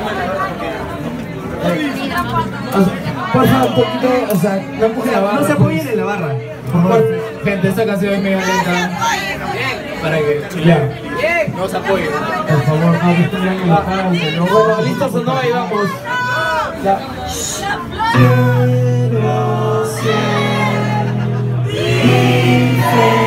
Por favor, un poquito, o sea, no empujen la barra. No se apoyen en la barra. Gente, esta canción es medio lenta. Para que no se apoyen. Por favor, no estén en la parte. No, bueno, listos o no, ahí vamos. Ya. Quiero ser